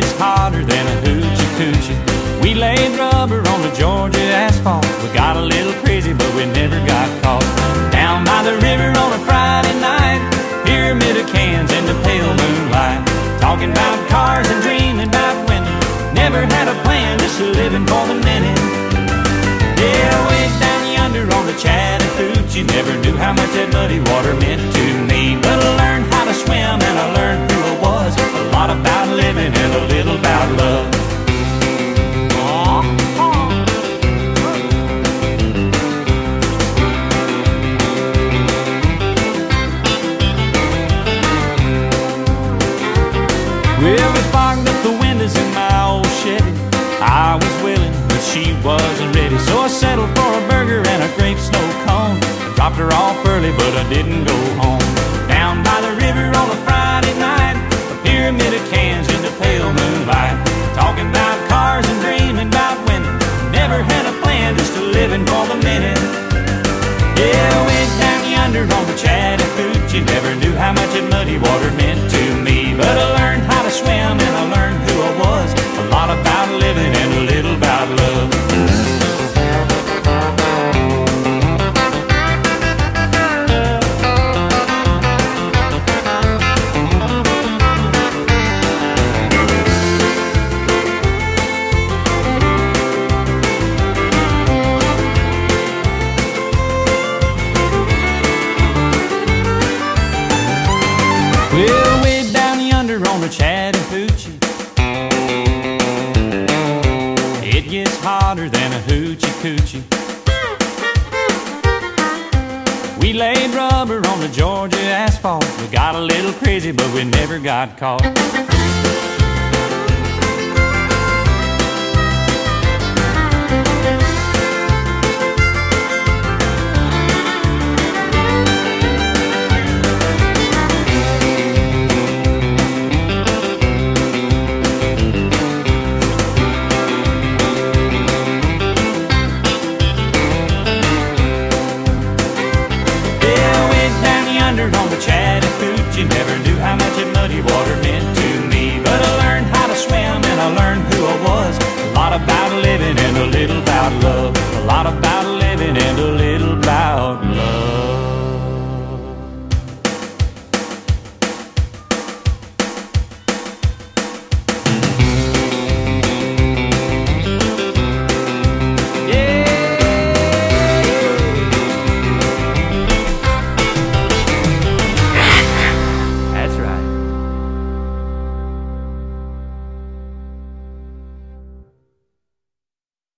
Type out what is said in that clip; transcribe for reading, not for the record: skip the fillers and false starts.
gets hotter than a hoochie coochie. We laid rubber on the Georgia asphalt. We got a little crazy, but we never got caught. Down by the river on a Friday night, pyramid of cans in the pale moonlight, talking about cars and dreaming about women. Never had a plan, just living for the minute. Yeah, way down yonder on the Chattahoochee, never knew how much that muddy water meant to me. But I learned how to swim and I learned who I was. A lot about living and a little about love. Well, we fogged up the windows in my old Chevy. I was willing, but she wasn't ready. So I settled for a burger and a grape snow cone. I dropped her off early, but I didn't go home. Down by the river on a Friday night, a pyramid of cans in the pale moonlight, talking about cars and dreaming about women. Never had a plan, just living for the minute. Yeah, went down yonder on the Chattahoochee, never knew how much that muddy water meant to me. But I learned how to swim and I learned who I was. A lot about living and a little about love. Well, way down yonder on the Chattahoochee, it gets hotter than a hoochie coochie. We laid rubber on the Georgia asphalt. We got a little crazy, but we never got caught.